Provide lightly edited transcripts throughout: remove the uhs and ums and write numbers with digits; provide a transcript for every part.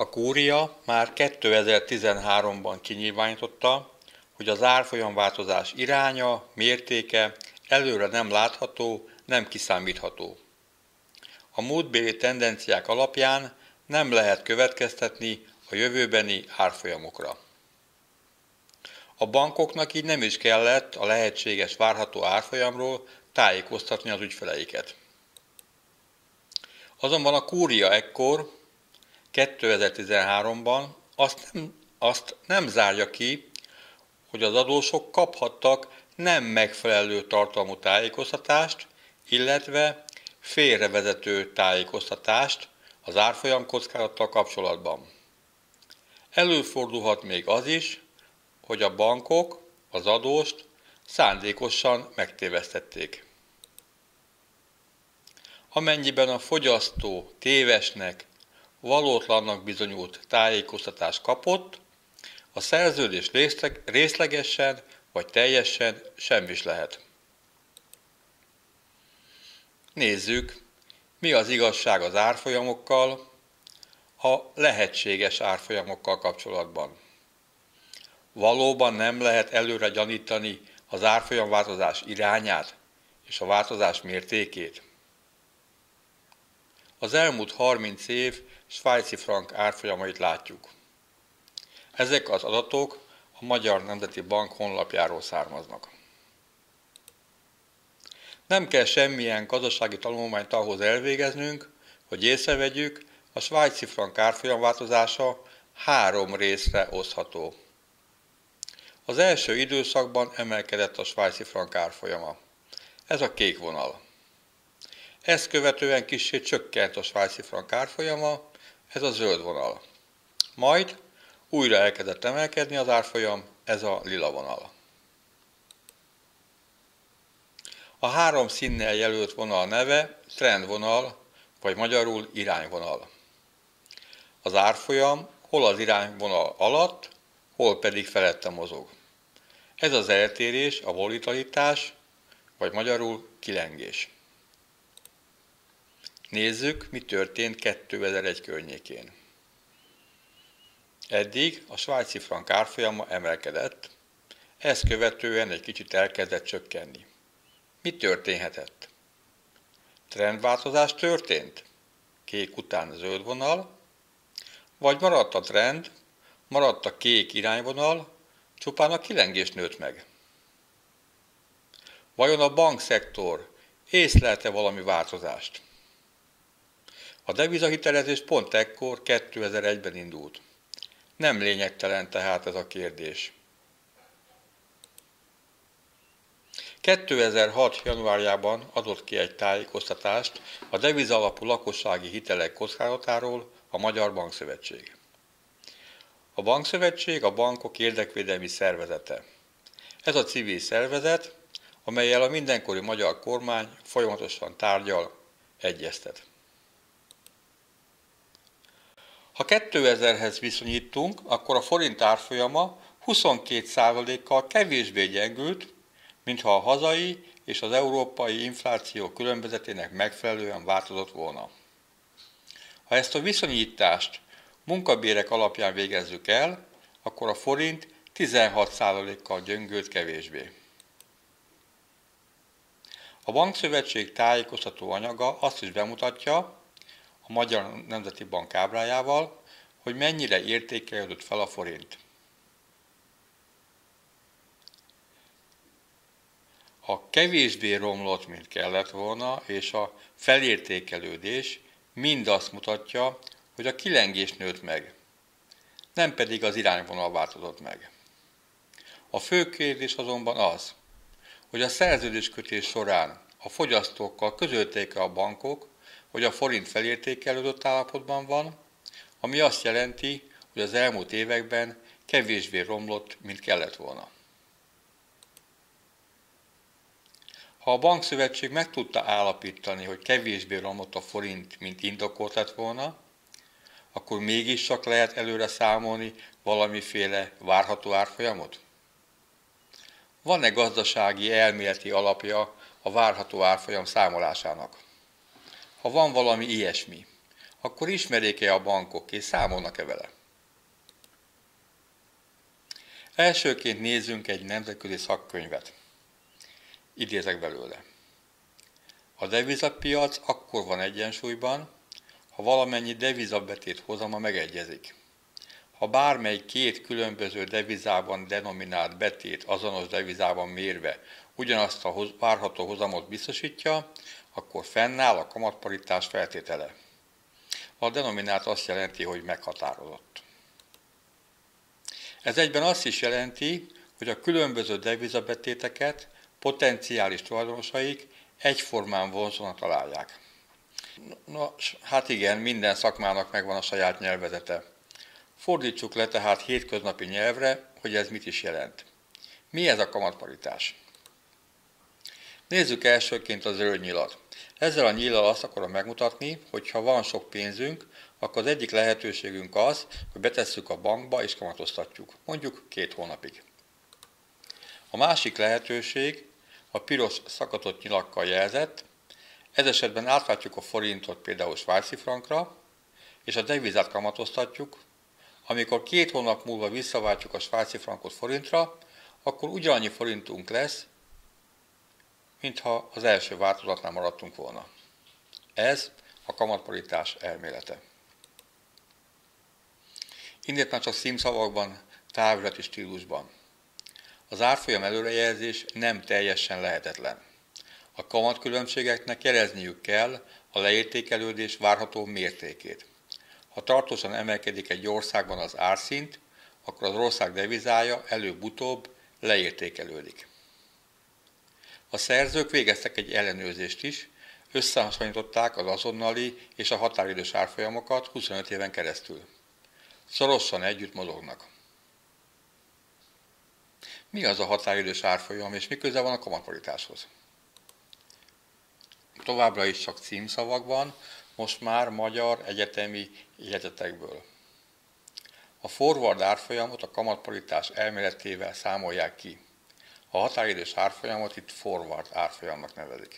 A kúria már 2013-ban kinyilvánította, hogy az árfolyamváltozás iránya, mértéke előre nem látható, nem kiszámítható. A múltbéli tendenciák alapján nem lehet következtetni a jövőbeni árfolyamokra. A bankoknak így nem is kellett a lehetséges várható árfolyamról tájékoztatni az ügyfeleiket. Azonban a kúria ekkor, 2013-ban azt nem zárja ki, hogy az adósok kaphattak nem megfelelő tartalmú tájékoztatást, illetve félrevezető tájékoztatást az árfolyam kockázattal kapcsolatban. Előfordulhat még az is, hogy a bankok az adóst szándékosan megtévesztették. Amennyiben a fogyasztó tévesnek, valótlannak bizonyult tájékoztatást kapott, a szerződés részlegesen vagy teljesen semmis lehet. Nézzük, mi az igazság az árfolyamokkal, a lehetséges árfolyamokkal kapcsolatban. Valóban nem lehet előre gyanítani az árfolyamváltozás irányát és a változás mértékét. Az elmúlt 30 év svájci frank árfolyamait látjuk. Ezek az adatok a Magyar Nemzeti Bank honlapjáról származnak. Nem kell semmilyen gazdasági tanulmányt ahhoz elvégeznünk, hogy észrevegyük, a svájci frank árfolyam változása 3 részre osztható. Az első időszakban emelkedett a svájci frank árfolyama. Ez a kék vonal. Ezt követően kissé csökkent a svájci frank árfolyama, ez a zöld vonal. Majd újra elkezdett emelkedni az árfolyam, ez a lila vonal. A 3 színnel jelölt vonal neve trendvonal, vagy magyarul irányvonal. Az árfolyam hol az irányvonal alatt, hol pedig felette mozog. Ez az eltérés, a volatilitás, vagy magyarul kilengés. Nézzük, mi történt 2001 környékén. Eddig a svájci frank árfolyama emelkedett, ezt követően egy kicsit elkezdett csökkenni. Mi történhetett? Trendváltozás történt? Kék után zöld vonal, vagy maradt a trend, maradt a kék irányvonal, csupán a kilengés nőtt meg. Vajon a bankszektor észlelte valami változást? A devizahitelezés pont ekkor, 2001-ben indult. Nem lényegtelen tehát ez a kérdés. 2006. januárjában adott ki egy tájékoztatást a devizalapú lakossági hitelek kockázatáról a Magyar Bankszövetség. A Bankszövetség a bankok érdekvédelmi szervezete. Ez a civil szervezet, amellyel a mindenkori magyar kormány folyamatosan tárgyal, egyeztet. Ha 2000-hez viszonyítunk, akkor a forint árfolyama 22%-kal kevésbé gyengült, mintha a hazai és az európai infláció különbözetének megfelelően változott volna. Ha ezt a viszonyítást munkabérek alapján végezzük el, akkor a forint 16%-kal gyöngült kevésbé. A Bankszövetség tájékoztató anyaga azt is bemutatja, a Magyar Nemzeti Bank ábrájával, hogy mennyire értékelődött fel a forint. A kevésbé romlott, mint kellett volna, és a felértékelődés mind azt mutatja, hogy a kilengés nőtt meg, nem pedig az irányvonal változott meg. A fő kérdés azonban az, hogy a szerződéskötés során a fogyasztókkal közölték-e a bankok, hogy a forint felértékelődött állapotban van, ami azt jelenti, hogy az elmúlt években kevésbé romlott, mint kellett volna. Ha a Bankszövetség meg tudta állapítani, hogy kevésbé romlott a forint, mint indokolt lett volna, akkor mégis csak lehet előre számolni valamiféle várható árfolyamot? Van-e gazdasági elméleti alapja a várható árfolyam számolásának? Ha van valami ilyesmi, akkor ismerik-e a bankok és számolnak-e vele? Elsőként nézzünk egy nemzetközi szakkönyvet. Idézek belőle. A devizapiac akkor van egyensúlyban, ha valamennyi devizabetét hozama megegyezik. Ha bármely két különböző devizában denominált betét azonos devizában mérve ugyanazt a várható hozamot biztosítja, akkor fennáll a kamatparitás feltétele. A denominált azt jelenti, hogy meghatározott. Ez egyben azt is jelenti, hogy a különböző devizabetéteket potenciális tulajdonosaik egyformán vonzónak találják. Nos, hát igen, minden szakmának megvan a saját nyelvezete. Fordítsuk le tehát hétköznapi nyelvre, hogy ez mit is jelent. Mi ez a kamatparitás? Nézzük elsőként a zöld nyilat. Ezzel a nyíllal azt akarom megmutatni, hogy ha van sok pénzünk, akkor az egyik lehetőségünk az, hogy betesszük a bankba és kamatoztatjuk, mondjuk 2 hónapig. A másik lehetőség a piros szakadott nyilakkal jelzett, ez esetben átváltjuk a forintot például svájci frankra, és a devizát kamatoztatjuk. Amikor 2 hónap múlva visszaváltjuk a svájci frankot forintra, akkor ugyanannyi forintunk lesz, mintha az első változatnál maradtunk volna. Ez a kamatparitás elmélete. Innét már csak címszavakban, távirati stílusban. Az árfolyam előrejelzés nem teljesen lehetetlen. A kamatkülönbségeknek jelezniük kell a leértékelődés várható mértékét. Ha tartósan emelkedik egy országban az árszint, akkor az ország devizája előbb-utóbb leértékelődik. A szerzők végeztek egy ellenőrzést is, összehasonlították az azonnali és a határidős árfolyamokat 25 éven keresztül. Szorosan együtt mozognak. Mi az a határidős árfolyam, és mi köze van a kamatparitáshoz? Továbbra is csak címszavakban, most már magyar egyetemi jegyzetekből. A forward árfolyamot a kamatparitás elméletével számolják ki. A határidős árfolyamot itt forward árfolyamnak nevezik.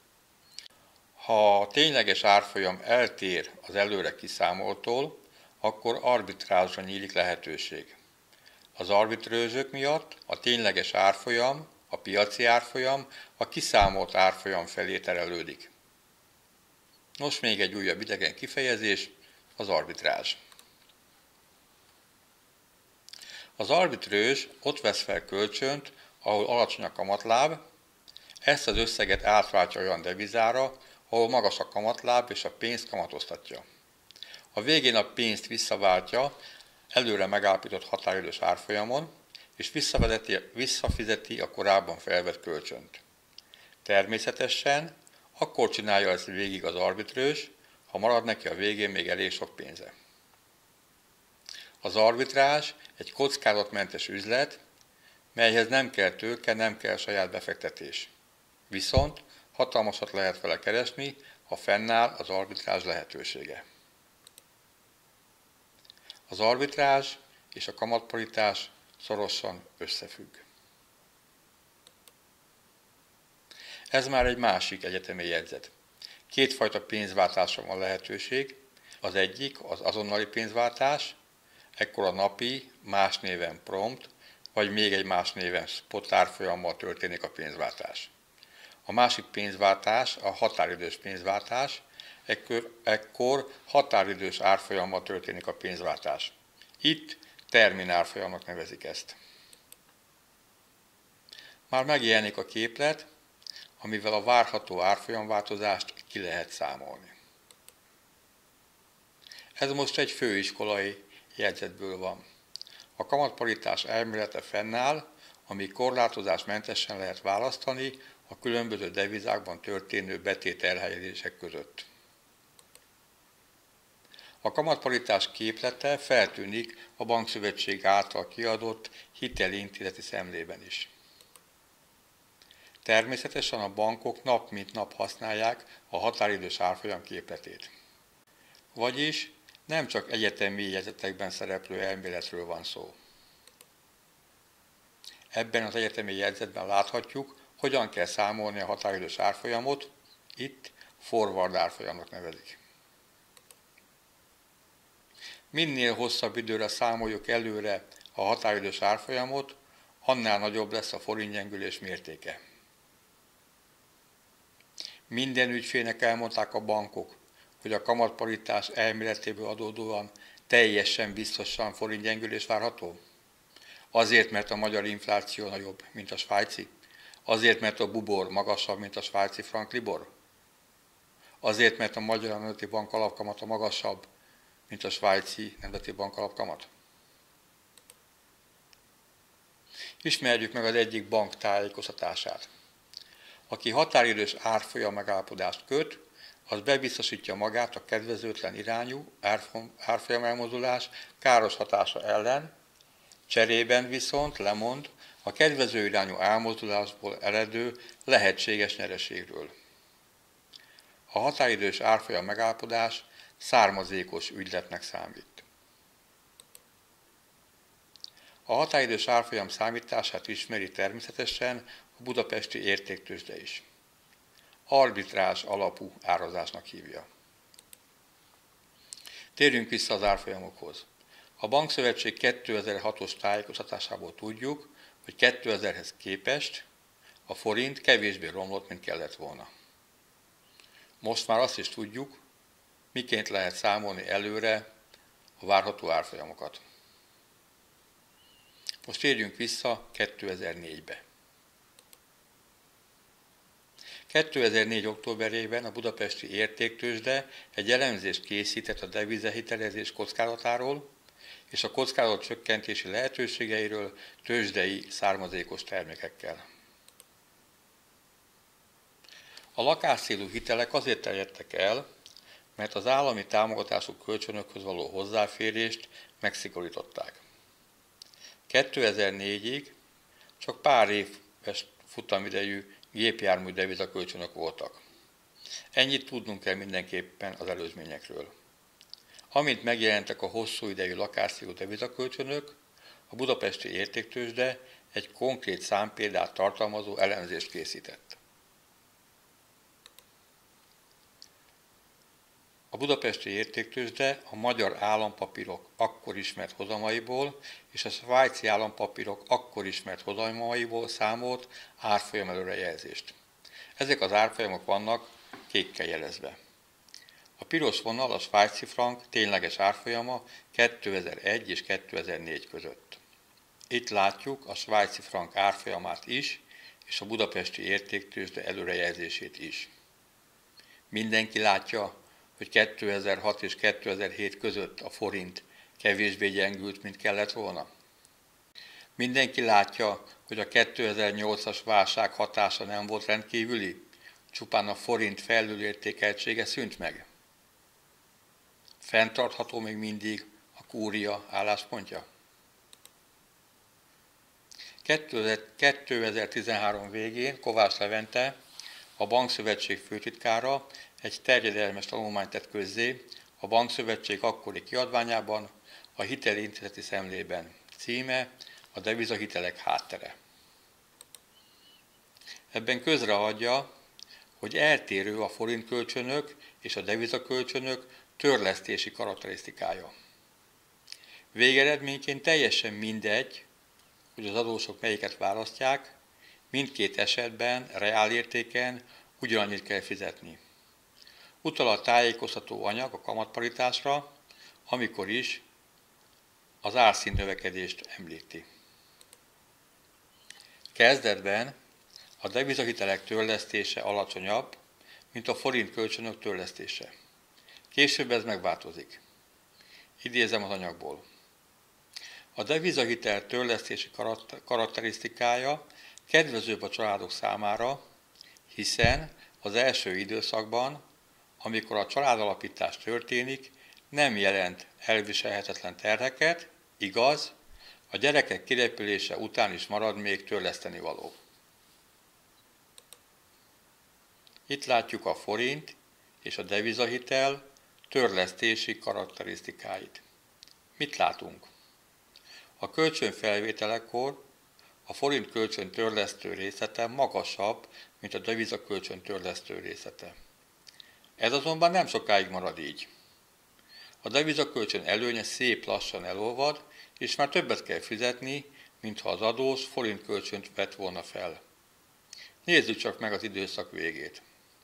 Ha a tényleges árfolyam eltér az előre kiszámoltól, akkor arbitrázsra nyílik lehetőség. Az arbitrőzsök miatt a tényleges árfolyam, a piaci árfolyam a kiszámolt árfolyam felé terelődik. Nos, még egy újabb idegen kifejezés, az arbitrázs. Az arbitrőzs ott vesz fel kölcsönt, ahol alacsony a kamatláb, ezt az összeget átváltja olyan devizára, ahol magas a kamatláb és a pénzt kamatoztatja. A végén a pénzt visszaváltja előre megállapított határidős árfolyamon, és visszafizeti a korábban felvett kölcsönt. Természetesen akkor csinálja ezt végig az arbitrőzs, ha marad neki a végén még elég sok pénze. Az arbitrázs egy kockázatmentes üzlet, melyhez nem kell tőke, nem kell saját befektetés. Viszont hatalmasat lehet vele keresni, ha fennáll az arbitrázs lehetősége. Az arbitrázs és a kamatparitás szorosan összefügg. Ez már egy másik egyetemi jegyzet. Kétfajta pénzváltásra van lehetőség. Az egyik az azonnali pénzváltás, ekkor a napi, más néven prompt, vagy még egy más néven spot árfolyammal történik a pénzváltás. A másik pénzváltás a határidős pénzváltás, ekkor határidős árfolyammal történik a pénzváltás. Itt terminárfolyamnak nevezik ezt. Már megjelenik a képlet, amivel a várható árfolyamváltozást ki lehet számolni. Ez most egy főiskolai jegyzetből van. A kamatparitás elmélete fennáll, ami korlátozásmentesen lehet választani a különböző devizákban történő betét elhelyezések között. A kamatparitás képlete feltűnik a Bankszövetség által kiadott hitelintézeti szemlében is. Természetesen a bankok nap mint nap használják a határidős árfolyam képletét. Vagyis nem csak egyetemi jegyzetekben szereplő elméletről van szó. Ebben az egyetemi jegyzetben láthatjuk, hogyan kell számolni a határidős árfolyamot, itt forward árfolyamnak nevezik. Minél hosszabb időre számoljuk előre a határidős árfolyamot, annál nagyobb lesz a forintgyengülés mértéke. Minden ügyfélnek elmondták a bankok, hogy a kamatparitás elméletéből adódóan teljesen biztosan forintgyengülés várható? Azért, mert a magyar infláció nagyobb, mint a svájci? Azért, mert a bubor magasabb, mint a svájci frank libor? Azért, mert a magyar nemzeti bank alapkamata magasabb, mint a svájci nemzeti bank alapkamat? Ismerjük meg az egyik bank tájékoztatását. Aki határidős árfolyam megállapodást köt, az bebiztosítja magát a kedvezőtlen irányú árfolyam elmozdulás káros hatása ellen, cserében viszont lemond a kedvező irányú elmozdulásból eredő lehetséges nyereségről. A határidős árfolyam megállapodás származékos ügyletnek számít. A határidős árfolyam számítását ismeri természetesen a budapesti értéktőzsde is. Arbitrázs alapú árazásnak hívja. Térjünk vissza az árfolyamokhoz. A Bankszövetség 2006-os tájékoztatásából tudjuk, hogy 2000-hez képest a forint kevésbé romlott, mint kellett volna. Most már azt is tudjuk, miként lehet számolni előre a várható árfolyamokat. Most térjünk vissza 2004-be. 2004. októberében a budapesti értéktőzsde egy elemzést készített a devizahitelezés kockázatáról és a kockázat csökkentési lehetőségeiről tőzsdei származékos termékekkel. A lakásszélú hitelek azért terjedtek el, mert az állami támogatású kölcsönökhöz való hozzáférést megszigorították. 2004-ig csak pár éves futamidejű gépjármű devizakölcsönök voltak. Ennyit tudnunk kell mindenképpen az előzményekről. Amint megjelentek a hosszú idejű lakásszélú devizakölcsönök, a budapesti értéktőzsde egy konkrét számpéldát tartalmazó elemzést készített. A budapesti értéktőzsde a magyar állampapírok akkor ismert hozamaiból és a svájci állampapírok akkor ismert hozamaiból számolt árfolyam előrejelzést. Ezek az árfolyamok vannak kékkel jelezve. A piros vonal a svájci frank tényleges árfolyama 2001 és 2004 között. Itt látjuk a svájci frank árfolyamát is, és a budapesti értéktőzsde előrejelzését is. Mindenki látja, hogy 2006 és 2007 között a forint kevésbé gyengült, mint kellett volna. Mindenki látja, hogy a 2008-as válság hatása nem volt rendkívüli, csupán a forint felülértékeltsége szűnt meg. Fenntartható még mindig a kúria álláspontja? 2013 végén Kovács Levente, a Bankszövetség főtitkára egy terjedelmes tanulmányt tett közzé a Bankszövetség akkori kiadványában, a Hitelintézeti Szemlében. Címe a devizahitelek háttere. Ebben közreadja, hogy eltérő a forintkölcsönök és a devizakölcsönök törlesztési karakterisztikája. Végeredményként teljesen mindegy, hogy az adósok melyiket választják, mindkét esetben reálértéken ugyanannyit kell fizetni. Utal a tájékoztató anyag a kamatparitásra, amikor is az árszint növekedést említi. Kezdetben a devizahitelek törlesztése alacsonyabb, mint a forint kölcsönök törlesztése. Később ez megváltozik. Idézem az anyagból. A devizahitel törlesztési karakterisztikája kedvezőbb a családok számára, hiszen az első időszakban, amikor a családalapítás történik, nem jelent elviselhetetlen terheket, igaz, a gyerekek kirepülése után is marad még törleszteni való. Itt látjuk a forint és a devizahitel törlesztési karakterisztikáit. Mit látunk? A kölcsönfelvételekor a forint kölcsön törlesztő részlete magasabb, mint a devizakölcsön törlesztő részlete. Ez azonban nem sokáig marad így. A devizakölcsön előnye szép lassan elolvad, és már többet kell fizetni, mintha az adós forint kölcsönt vett volna fel. Nézzük csak meg az időszak végét.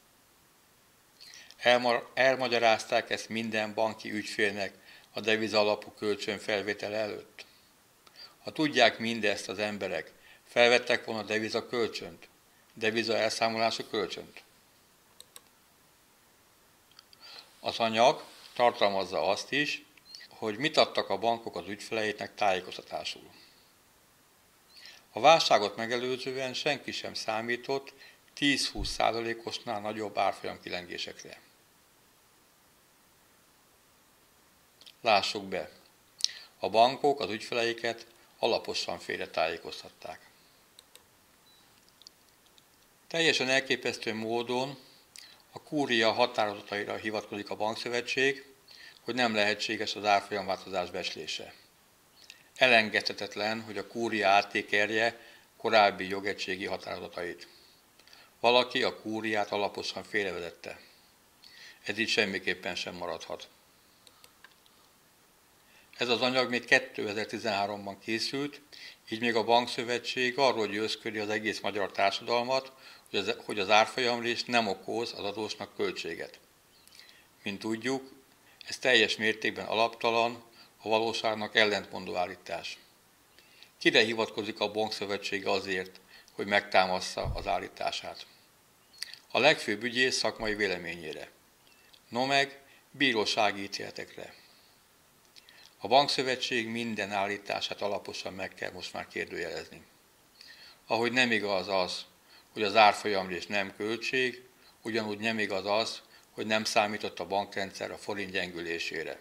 Elmagyarázták ezt minden banki ügyfélnek a deviza alapú kölcsön felvétel előtt. Ha tudják mindezt az emberek, felvettek volna deviza kölcsönt, deviza elszámolású kölcsönt. Az anyag tartalmazza azt is, hogy mit adtak a bankok az ügyfeleiknek tájékoztatásul. A válságot megelőzően senki sem számított 10-20%-osnál nagyobb árfolyam kilengésekre. Lássuk be, a bankok az ügyfeleiket alaposan félretájékoztatták. Teljesen elképesztő módon a kúria határozataira hivatkozik a bankszövetség, hogy nem lehetséges az árfolyamváltozás becslése. Elengedhetetlen, hogy a kúria áttékerje korábbi jogegységi határozatait. Valaki a kúriát alaposan félrevezette. Ez így semmiképpen sem maradhat. Ez az anyag még 2013-ban készült, így még a bankszövetség arról győzködi az egész magyar társadalmat, hogy az árfolyamrés nem okoz az adósnak költséget. Mint tudjuk, ez teljes mértékben alaptalan, a valóságnak ellentmondó állítás. Kire hivatkozik a bankszövetség azért, hogy megtámassza az állítását? A legfőbb ügyész szakmai véleményére. No meg bírósági ítéletekre. A bankszövetség minden állítását alaposan meg kell most már kérdőjelezni. Ahogy nem igaz az, hogy az árfolyamrés nem költség, ugyanúgy nem igaz az, hogy nem számított a bankrendszer a forint gyengülésére.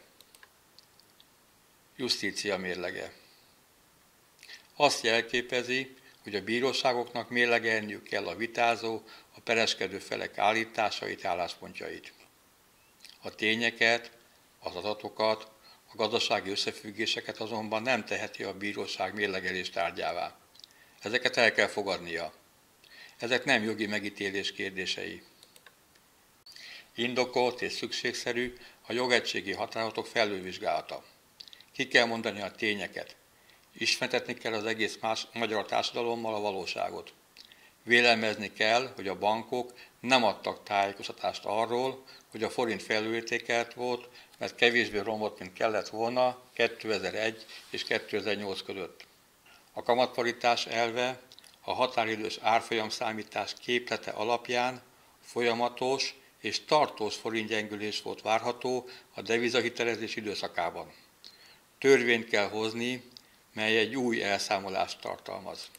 Justícia mérlege. Azt jelképezi, hogy a bíróságoknak mérlegelniük kell a vitázó, a pereskedő felek állításait, álláspontjait. A tényeket, az adatokat, a gazdasági összefüggéseket azonban nem teheti a bíróság mérlegelés tárgyává. Ezeket el kell fogadnia. Ezek nem jogi megítélés kérdései. Indokolt és szükségszerű a jogegységi határozatok felülvizsgálata. Ki kell mondani a tényeket. Ismertetni kell az egész magyar társadalommal a valóságot. Vélelmezni kell, hogy a bankok nem adtak tájékoztatást arról, hogy a forint felülértékelt volt, mert kevésbé romlott, mint kellett volna 2001 és 2008 között. A kamatparitás elve a határidős árfolyamszámítás képlete alapján folyamatos és tartós forintgyengülés volt várható a devizahitelezés időszakában. Törvényt kell hozni, mely egy új elszámolást tartalmaz.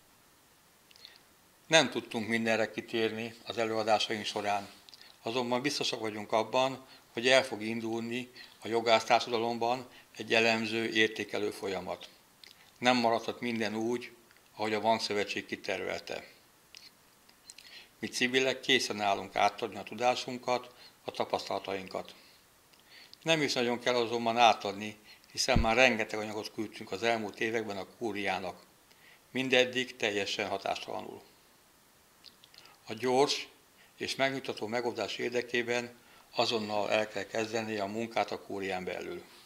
Nem tudtunk mindenre kitérni az előadásaink során, azonban biztosak vagyunk abban, hogy el fog indulni a jogásztársadalomban egy elemző, értékelő folyamat. Nem maradhat minden úgy, ahogy a bankszövetség kitervelte. Mi civilek készen állunk átadni a tudásunkat, a tapasztalatainkat. Nem is nagyon kell azonban átadni, hiszen már rengeteg anyagot küldtünk az elmúlt években a kúriának. Mindeddig teljesen hatástalanul. A gyors és megnyugtató megoldás érdekében azonnal el kell kezdeni a munkát a kúrián belül.